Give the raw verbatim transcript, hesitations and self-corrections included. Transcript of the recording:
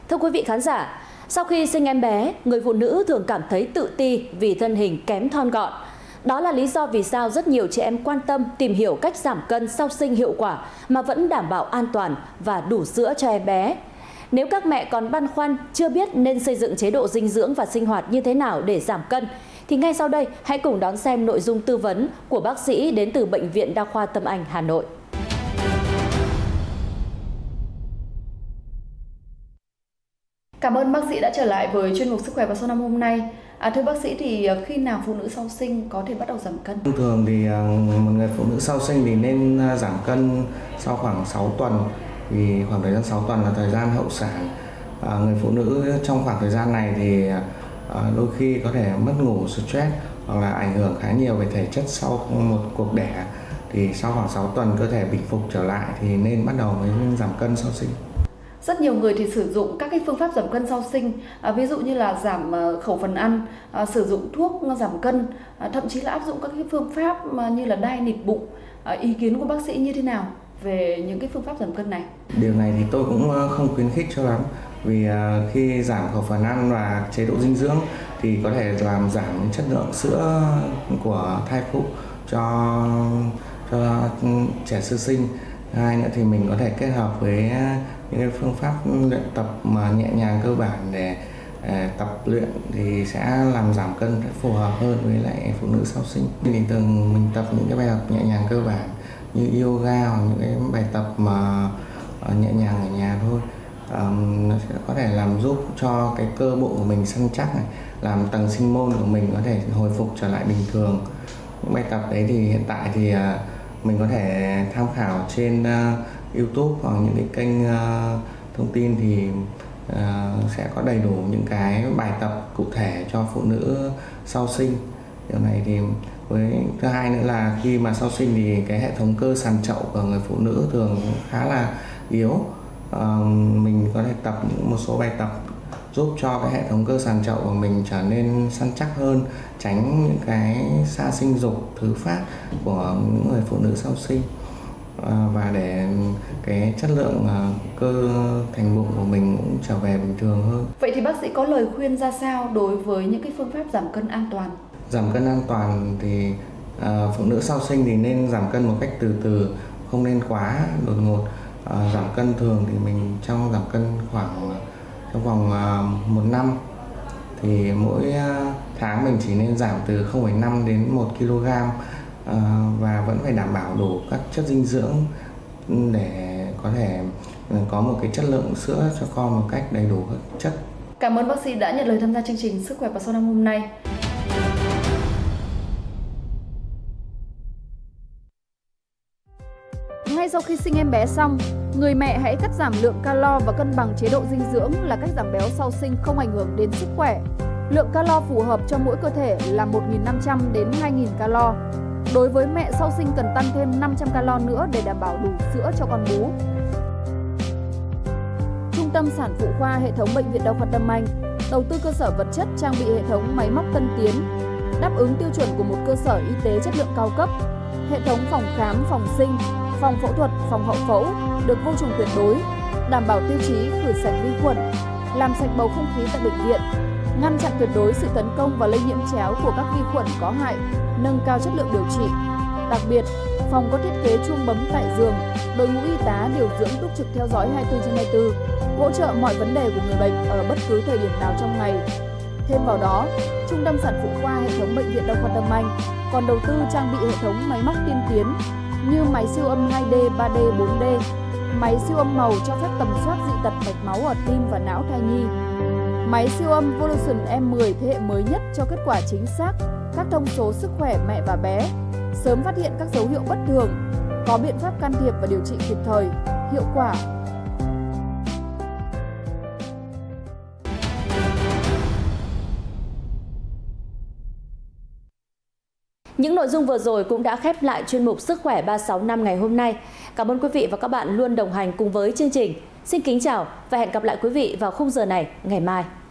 Thưa quý vị khán giả, sau khi sinh em bé, người phụ nữ thường cảm thấy tự ti vì thân hình kém thon gọn. Đó là lý do vì sao rất nhiều chị em quan tâm tìm hiểu cách giảm cân sau sinh hiệu quả mà vẫn đảm bảo an toàn và đủ sữa cho em bé. Nếu các mẹ còn băn khoăn, chưa biết nên xây dựng chế độ dinh dưỡng và sinh hoạt như thế nào để giảm cân, thì ngay sau đây hãy cùng đón xem nội dung tư vấn của bác sĩ đến từ Bệnh viện Đa khoa Tâm Anh, Hà Nội. Cảm ơn bác sĩ đã trở lại với chuyên mục Sức khỏe và số năm hôm nay. À, thưa bác sĩ, thì khi nào phụ nữ sau sinh có thể bắt đầu giảm cân? Thông thường thì một người phụ nữ sau sinh thì nên giảm cân sau khoảng sáu tuần. Vì khoảng thời gian sáu tuần là thời gian hậu sản. À, người phụ nữ trong khoảng thời gian này thì à, đôi khi có thể mất ngủ, stress hoặc là ảnh hưởng khá nhiều về thể chất sau một cuộc đẻ. Thì sau khoảng sáu tuần cơ thể bình phục trở lại thì nên bắt đầu mới giảm cân sau sinh. Rất nhiều người thì sử dụng các cái phương pháp giảm cân sau sinh, à, ví dụ như là giảm khẩu phần ăn, à, sử dụng thuốc giảm cân, à, thậm chí là áp dụng các cái phương pháp mà như là đai nịt bụng. À, ý kiến của bác sĩ như thế nào về những cái phương pháp giảm cân này? Điều này thì tôi cũng không khuyến khích cho lắm, vì khi giảm khẩu phần ăn và chế độ dinh dưỡng thì có thể làm giảm chất lượng sữa của thai phụ cho, cho trẻ sơ sinh. Hai nữa thì mình có thể kết hợp với những phương pháp luyện tập mà nhẹ nhàng cơ bản để tập luyện thì sẽ làm giảm cân phù hợp hơn với lại phụ nữ sau sinh. Thì thường mình tập những cái bài tập nhẹ nhàng cơ bản như yoga hoặc những cái bài tập mà nhẹ nhàng ở nhà thôi. Um, nó sẽ có thể làm giúp cho cái cơ bụng của mình săn chắc này, làm tầng sinh môn của mình có thể hồi phục trở lại bình thường. Những bài tập đấy thì hiện tại thì uh, mình có thể tham khảo trên uh, YouTube hoặc những cái kênh uh, thông tin thì uh, sẽ có đầy đủ những cái bài tập cụ thể cho phụ nữ sau sinh. Điều này thì với thứ hai nữa là khi mà sau sinh thì cái hệ thống cơ sàn chậu của người phụ nữ thường khá là yếu. Uh, mình có thể tập những một số bài tập giúp cho cái hệ thống cơ sàn chậu của mình trở nên săn chắc hơn, tránh những cái xa sinh dục thứ phát của những người phụ nữ sau sinh, uh, và để cái chất lượng uh, cơ thành bụng của mình cũng trở về bình thường hơn. Vậy thì bác sĩ có lời khuyên ra sao đối với những cái phương pháp giảm cân an toàn? Giảm cân an toàn thì uh, phụ nữ sau sinh thì nên giảm cân một cách từ từ, không nên quá đột ngột. Uh, giảm cân thường thì mình trong giảm cân khoảng trong vòng uh, một năm thì mỗi uh, tháng mình chỉ nên giảm từ không phẩy năm đến một ki lô gam, uh, và vẫn phải đảm bảo đủ các chất dinh dưỡng để có thể có một cái chất lượng sữa cho con một cách đầy đủ các chất. Cảm ơn bác sĩ đã nhận lời tham gia chương trình Sức khỏe và số năm hôm nay. Ngay sau khi sinh em bé xong, người mẹ hãy cắt giảm lượng calo và cân bằng chế độ dinh dưỡng là cách giảm béo sau sinh không ảnh hưởng đến sức khỏe. Lượng calo phù hợp cho mỗi cơ thể là một nghìn năm trăm đến hai nghìn calo. Đối với mẹ sau sinh cần tăng thêm năm trăm calo nữa để đảm bảo đủ sữa cho con bú. Trung tâm sản phụ khoa hệ thống Bệnh viện Đa khoa Tâm Anh đầu tư cơ sở vật chất, trang bị hệ thống máy móc tân tiến, đáp ứng tiêu chuẩn của một cơ sở y tế chất lượng cao cấp. Hệ thống phòng khám, phòng sinh, phòng phẫu thuật, phòng hậu phẫu được vô trùng tuyệt đối, đảm bảo tiêu chí khử sạch vi khuẩn, làm sạch bầu không khí tại bệnh viện, ngăn chặn tuyệt đối sự tấn công và lây nhiễm chéo của các vi khuẩn có hại, nâng cao chất lượng điều trị. Đặc biệt, phòng có thiết kế chuông bấm tại giường, đội ngũ y tá điều dưỡng túc trực theo dõi hai mươi tư trên hai mươi tư, hỗ trợ mọi vấn đề của người bệnh ở bất cứ thời điểm nào trong ngày. Thêm vào đó, Trung tâm sản phụ khoa hệ thống Bệnh viện Đa khoa Tâm Anh còn đầu tư trang bị hệ thống máy móc tiên tiến như máy siêu âm hai D, ba D, bốn D, máy siêu âm màu cho phép tầm soát dị tật mạch máu ở tim và não thai nhi, máy siêu âm Volution M mười thế hệ mới nhất cho kết quả chính xác các thông số sức khỏe mẹ và bé, sớm phát hiện các dấu hiệu bất thường, có biện pháp can thiệp và điều trị kịp thời, hiệu quả. Những nội dung vừa rồi cũng đã khép lại chuyên mục Sức khỏe ba sáu năm ngày hôm nay. Cảm ơn quý vị và các bạn luôn đồng hành cùng với chương trình. Xin kính chào và hẹn gặp lại quý vị vào khung giờ này ngày mai.